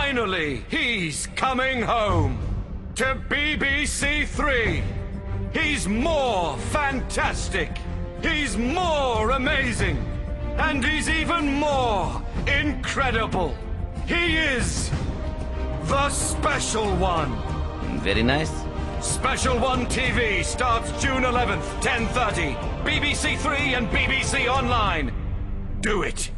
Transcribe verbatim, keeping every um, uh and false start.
Finally, he's coming home to B B C Three. He's more fantastic. He's more amazing. And he's even more incredible. He is the Special One. Very nice. Special One T V starts June eleventh, ten thirty. B B C Three and B B C Online. Do it.